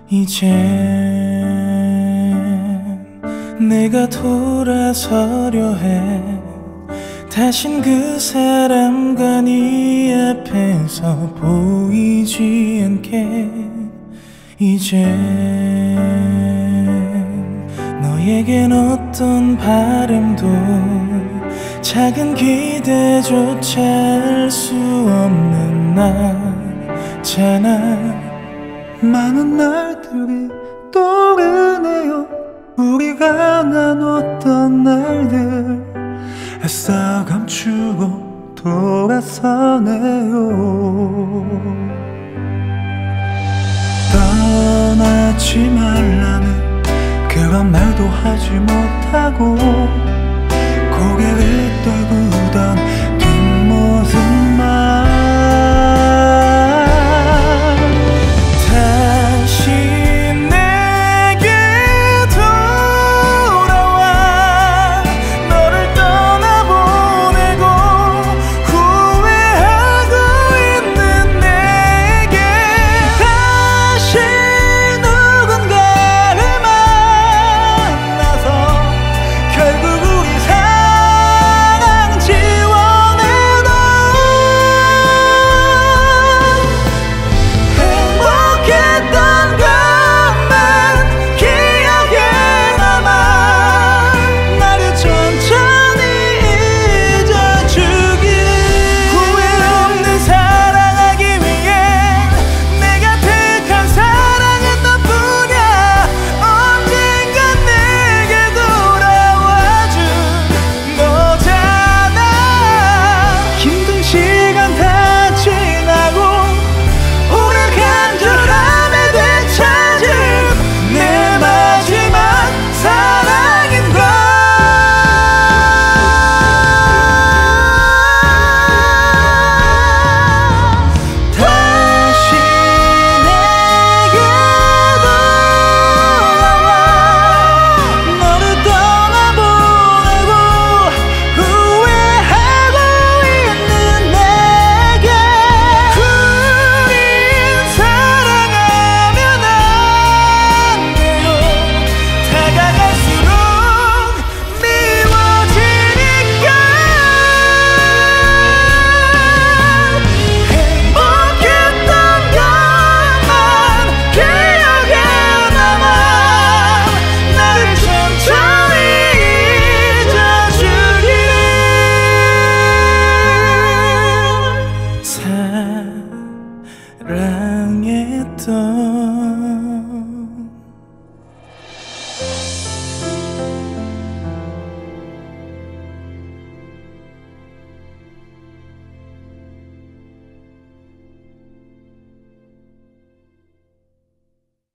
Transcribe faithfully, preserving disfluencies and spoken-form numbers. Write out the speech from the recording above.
이제 내가 돌아서려 해. 다신 그 사람과 네 앞에서 보이지 않게. 이제 너에겐 어떤 바람도 작은 기대조차 알 수 없는 나잖아. 많은 날들이 떠오르네요. 우리가 나눴던 날들 애써 감추고 돌아서네요. 떠나지 말라는 그런 말도 하지 못하고 고개를 떨구던 뒷모습만 다시 내게 돌아와. 너를 떠나보내고 후회하고 있는 내게 다시 누군가를 만나서 결국 우리 사랑 지워내던 행복했던 것만 기억에 남아 나를 천천히 잊어주길. 후회 없는 사랑하기 위해 내가 택한 사랑은 너뿐이야. 언젠간 내게 돌아와준 너잖아. 힘든 시간 다 지나고 오늘 간절함에 되찾은 내 마지막 사랑인걸. 다시 내게 돌아와. 너를 떠나보내고 후회하고 있는 내게 우린 사랑하면 안 돼요. 다가갈수록 미워지니까. 행복했던 것만 기억에 남아 나를 천천히 잊어주길. 사랑했던